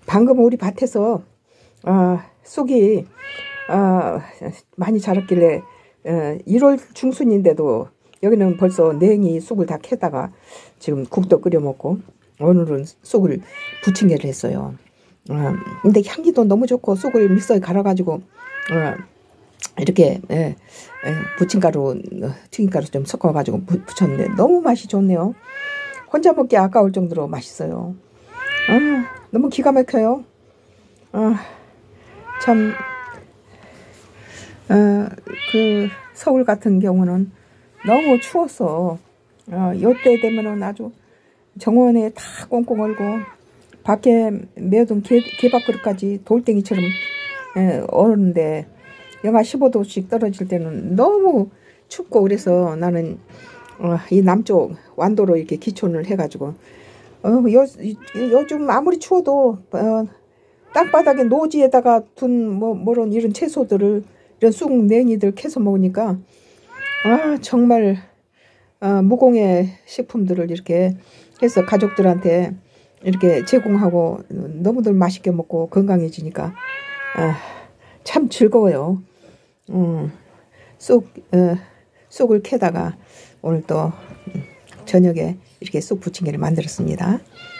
방금 우리 밭에서 쑥이 많이 자랐길래 1월 중순인데도 여기는 벌써 냉이 쑥을 다 캐다가 지금 국도 끓여 먹고 오늘은 쑥을 부침개를 했어요. 근데 향기도 너무 좋고 쑥을 믹서에 갈아가지고 이렇게 부침가루 튀김가루 좀 섞어가지고 부쳤는데 너무 맛이 좋네요. 혼자 먹기 아까울 정도로 맛있어요. 너무 기가 막혀요. 참 그 서울 같은 경우는 너무 추워서 요때 되면은 아주 정원에 다 꽁꽁 얼고 밖에 매어둔 개밥그릇까지 돌덩이처럼 얼는데 영하 15도씩 떨어질 때는 너무 춥고 그래서 나는 이 남쪽 완도로 이렇게 기촌을 해가지고 요즘 아무리 추워도 땅바닥에 노지에다가 둔 뭐런 이런 채소들을 이런 쑥 냉이들 캐서 먹으니까 정말 무공해 식품들을 이렇게 해서 가족들한테 이렇게 제공하고 너무들 맛있게 먹고 건강해지니까 참 즐거워요. 쑥을 캐다가 오늘 또 저녁에 이렇게 쑥 부침개를 만들었습니다.